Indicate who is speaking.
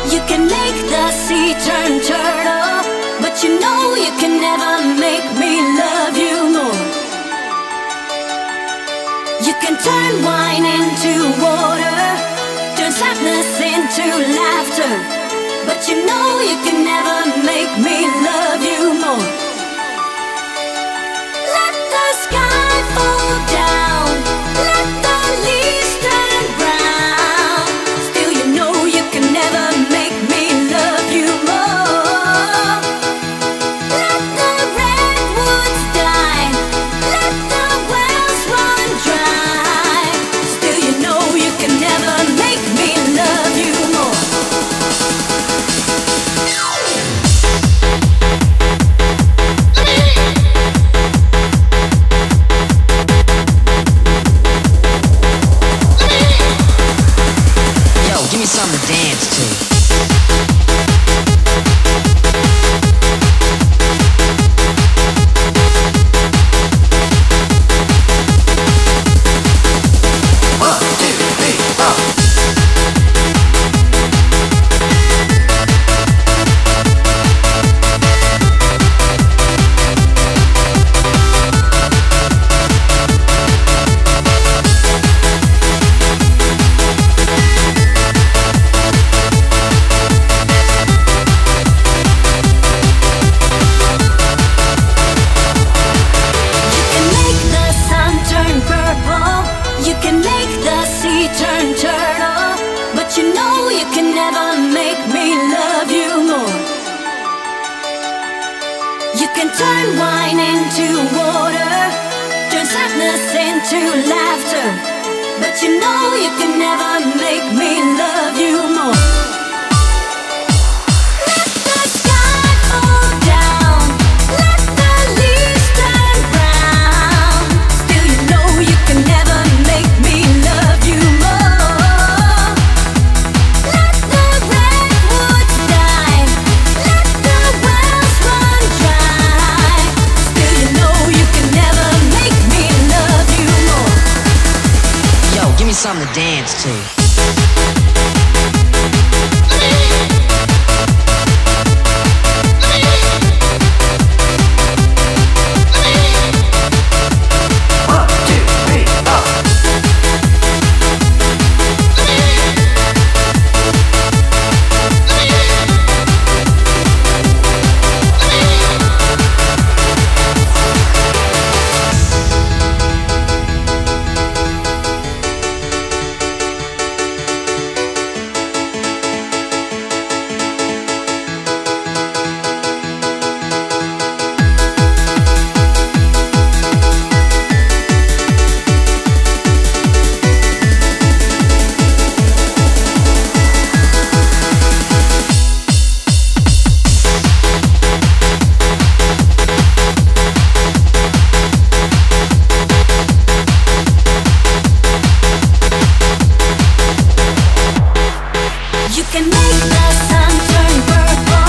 Speaker 1: You can make the sea turn turtle, but you know you can never make me love you more. You can turn wine into water, turn sadness into laughter, but you know you can never make me love you more. Let the sky fall down, let the leaves turn brown, still you know you can never make me love you more. Let the redwoods die, let the wells run dry, still you know you can never make me love you more.
Speaker 2: Give me something to dance to. You can make the sea turn turtle, but you know you can never make me love you more. You can turn wine into water, turn sadness into laughter, but you know you can never make me love you more. Let the sky fall down, let the leaves turn brown, still you know you can never make me love you more. Let the redwoods die, let the wells run dry, still you know you can never make me love you more. Yo, give me something to dance to. You can make the sun turn purple.